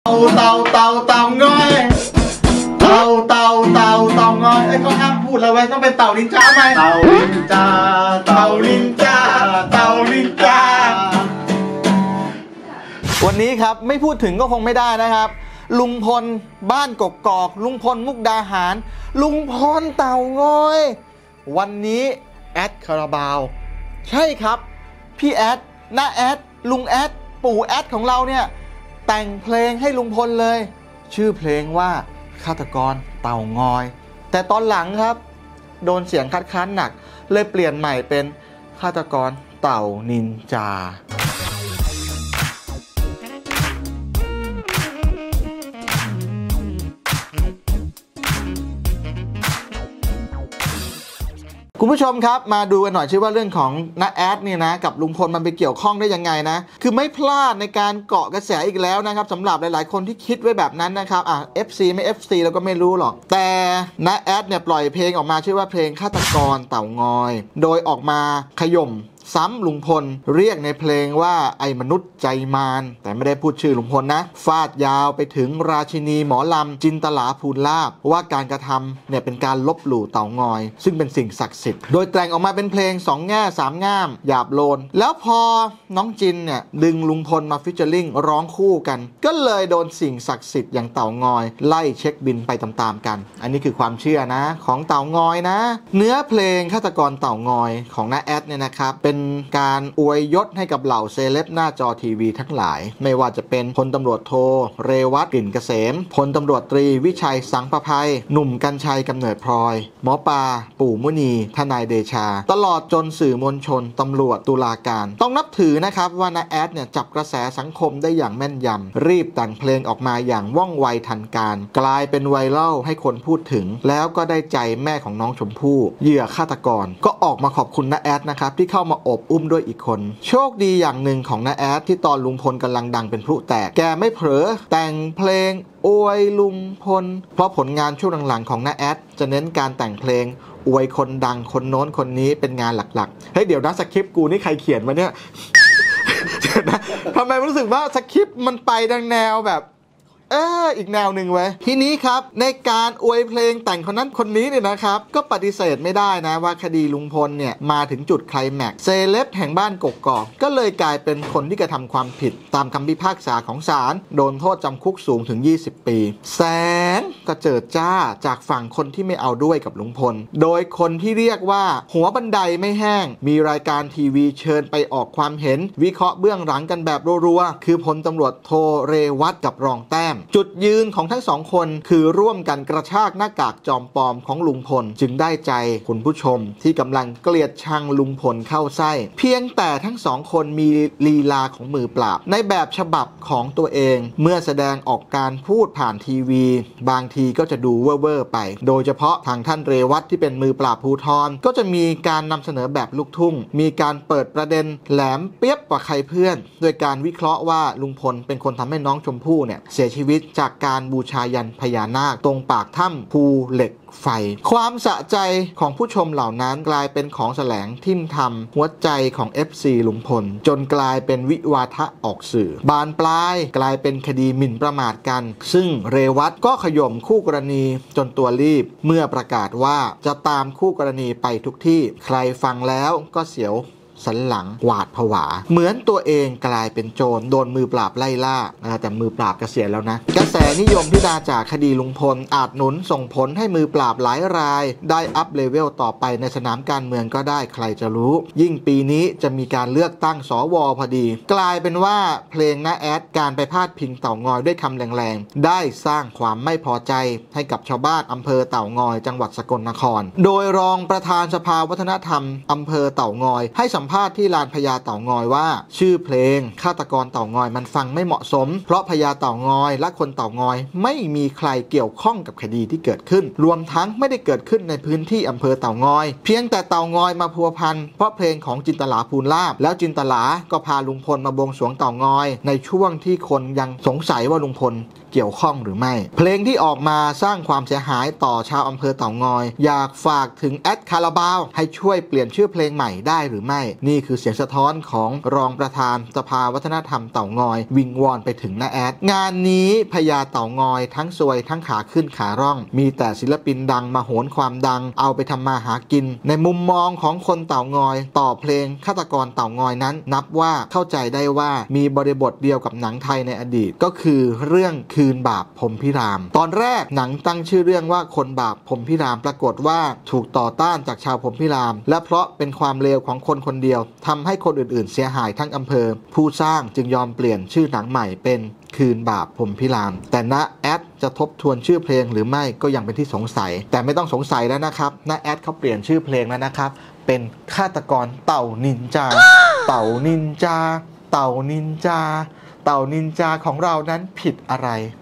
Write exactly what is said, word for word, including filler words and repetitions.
เต่าเต่าเต่าง้อยเต่าเต่าเต่าเต่าง้อยไอ้ก็ห้ามพูดแล้วไว้ต้องเป็นเต่าลินจ้าไหมเต่าลินจ้าเต่าลินจ้าเต่าลินจ้าวันนี้ครับไม่พูดถึงก็คงไม่ได้นะครับลุงพลบ้านกกอกลุงพลมุกดาหารลุงพลเต่าง้อยวันนี้แอดคาราบาวใช่ครับพี่แอดน้าแอดลุงแอดปู่แอดของเราเนี่ยแต่งเพลงให้ลุงพลเลยชื่อเพลงว่าฆาตกรเต่างอยแต่ตอนหลังครับโดนเสียงคัดค้านหนักเลยเปลี่ยนใหม่เป็นฆาตกรเต่านินจาคุณผู้ชมครับมาดูกันหน่อยชื่อว่าเรื่องของน้าแอดเนี่ยนะกับลุงพลมันไปเกี่ยวข้องได้ยังไงนะคือไม่พลาดในการเกาะกระแสอีกแล้วนะครับสำหรับหลายๆคนที่คิดไว้แบบนั้นนะครับอ่ะ เอฟ ซี ไม่ เอฟ ซี เราก็ไม่รู้หรอกแต่น้าแอดเนี่ยปล่อยเพลงออกมาชื่อว่าเพลงฆาตกรเต่างอยโดยออกมาขย่มซ้ำลุงพลเรียกในเพลงว่าไอ้มนุษย์ใจมารแต่ไม่ได้พูดชื่อลุงพลนะฟาดยาวไปถึงราชินีหมอลำจินตลาภูลาภว่าการกระทำเนี่ยเป็นการลบหลู่เต่างอยซึ่งเป็นสิ่งศักดิ์สิทธิ์โดยแต่งออกมาเป็นเพลงสองแง่สามง่ามหยาบโลนแล้วพอน้องจินเนี่ยดึงลุงพลมาฟิชเชอร์ลิงร้องคู่กันก็เลยโดนสิ่งศักดิ์สิทธิ์อย่างเต่างอยไล่เช็คบินไปตามๆกันอันนี้คือความเชื่อนะของเต่างอยนะเนื้อเพลงฆาตกรเต่างอยของน้าแอดเนี่ยนะครับเป็นการอวยยศให้กับเหล่าเซเลบหน้าจอทีวีทั้งหลายไม่ว่าจะเป็นพลตำรวจโทเรวัตกลิ่นเกษมพลตำรวจตรีวิชัยสังประภัยหนุ่มกัญชัยกำเนิดพลอยหมอปลาปู่มุนีทนายเดชาตลอดจนสื่อมวลชนตำรวจตุลาการต้องนับถือนะครับว่าน้าแอดเนี่ยจับกระแสสังคมได้อย่างแม่นยำรีบแต่งเพลงออกมาอย่างว่องไวทันการกลายเป็นไวรัลให้คนพูดถึงแล้วก็ได้ใจแม่ของน้องชมพู่เหยื่อฆาตกรก็ออกมาขอบคุณน้าแอดนะครับที่เข้ามาอบอุ้มด้วยอีกคนโชคดีอย่างหนึ่งของน้าแอดที่ตอนลุงพลกำลังดังเป็นพลุแตกแกไม่เผลอแต่งเพลงอวยลุงพลเพราะผลงานช่วงหลังๆของน้าแอดจะเน้นการแต่งเพลงอวยคนดังคนโน้นคนนี้เป็นงานหลักๆเฮ้ยเดี๋ยวนะสคริปต์กูนี่ใครเขียนมาเนี่ย ทำไมรู้สึกว่าสคริปต์มันไปดังแนวแบบเอออีกแนวหนึ่งไว้ทีนี้ครับในการอวยเพลงแต่งคนนั้นคนนี้เนี่ยนะครับก็ปฏิเสธไม่ได้นะว่าคดีลุงพลเนี่ยมาถึงจุดไคลแม็กซ์เซเลบแห่งบ้านกกอกก็เลยกลายเป็นคนที่กระทำความผิดตามคำพิพากษาของศาลโดนโทษจำคุกสูงถึงยี่สิบปีแสงก็เจิดจ้าจากฝั่งคนที่ไม่เอาด้วยกับลุงพลโดยคนที่เรียกว่าหัวบันไดไม่แห้งมีรายการทีวีเชิญไปออกความเห็นวิเคราะห์เบื้องหลังกันแบบรัวๆคือพลตำรวจโทเรวัตกับรองแต้มจุดยืนของทั้งสองคนคือร่วมกันกระชากหน้ากากจอมปลอมของลุงพลจึงได้ใจคุณผู้ชมที่กำลังเกลียดชังลุงพลเข้าไส้เพียงแต่ทั้งสองคนมีลีลาของมือปราบในแบบฉบับของตัวเองเมื่อแสดงออกการพูดผ่านทีวีบางทีก็จะดูเว่อร์ๆไปโดยเฉพาะทางท่านเรวัตที่เป็นมือปราบภูธรก็จะมีการนำเสนอแบบลูกทุ่งมีการเปิดประเด็นแหลมเปียบกว่าใครเพื่อนโดยการวิเคราะห์ว่าลุงพลเป็นคนทำให้น้องชมพู่เนี่ยเสียชีวิตจากการบูชายันพญานาคตรงปากถ้ำภูเหล็กไฟความสะใจของผู้ชมเหล่านั้นกลายเป็นของแสลงทิ่มทำหัวใจของ เอฟ ซี ลุงพลจนกลายเป็นวิวาทะออกสื่อบานปลายกลายเป็นคดีหมิ่นประมาทกันซึ่งเรวัตก็ขย่มคู่กรณีจนตัวรีบเมื่อประกาศว่าจะตามคู่กรณีไปทุกที่ใครฟังแล้วก็เสียวสันหลังหวาดผวาเหมือนตัวเองกลายเป็นโจรโดนมือปราบไล่ล่าแต่มือปราบเกษียณแล้วนะกระแสนิยมที่มาจากคดีลุงพลอาจหนุนส่งผลให้มือปราบหลายรายได้อัพเลเวลต่อไปในสนามการเมืองก็ได้ใครจะรู้ยิ่งปีนี้จะมีการเลือกตั้งสวพอดีกลายเป็นว่าเพลงน้าแอดการไปพาดพิงเต่างอยด้วยคำแรงๆได้สร้างความไม่พอใจให้กับชาวบ้านอำเภอเต่างอยจังหวัดสกลนครโดยรองประธานสภาวัฒนธรรมอำเภอเต่างอยให้สัมภาษณ์ที่ลานพญาเต่างอยว่าชื่อเพลงฆาตกรเต่างอยมันฟังไม่เหมาะสมเพราะพญาเต่างอยและคนเต่างอยไม่มีใครเกี่ยวข้องกับคดีที่เกิดขึ้นรวมทั้งไม่ได้เกิดขึ้นในพื้นที่อำเภอเต่างอยเพียงแต่เต่างอยมาพัวพันเพราะเพลงของจินตลาภูลาภแล้วจินตลาก็พาลุงพลมาบวงสรวงเต่างอยในช่วงที่คนยังสงสัยว่าลุงพลเกี่ยวข้องหรือไม่เพลงที่ออกมาสร้างความเสียหายต่อชาวอำเภอเต่างอยอยากฝากถึงแอดคาราบาวให้ช่วยเปลี่ยนชื่อเพลงใหม่ได้หรือไม่นี่คือเสียงสะท้อนของรองประธานสภาวัฒนธรรมเต่างอยวิงวอนไปถึงน้าแอดงานนี้พญาเต่างอยทั้งซวยทั้งขาขึ้นขาร่องมีแต่ศิลปินดังมาโหนความดังเอาไปทำมาหากินในมุมมองของคนเต่างอยต่อเพลงฆาตกรเต่างอยนั้นนับว่าเข้าใจได้ว่ามีบริบทเดียวกับหนังไทยในอดีตก็คือเรื่องคืนบาปพรหมพิรามตอนแรกหนังตั้งชื่อเรื่องว่าคนบาปพรหมพิรามปรากฏว่าถูกต่อต้านจากชาวพรหมพิรามและเพราะเป็นความเลวของคนคนเดียวทำให้คนอื่นๆเสียหายทั้งอำเภอผู้สร้างจึงยอมเปลี่ยนชื่อหนังใหม่เป็นคืนบาปพรหมพิรามแต่ณแอดจะทบทวนชื่อเพลงหรือไม่ก็ยังเป็นที่สงสัยแต่ไม่ต้องสงสัยแล้วนะครับณแอดเขาเปลี่ยนชื่อเพลงแล้วนะครับเป็นฆาตกรเต่านินจา เต่านินจาเต่านินจาเต่านินจาของเรานั้นผิดอะไร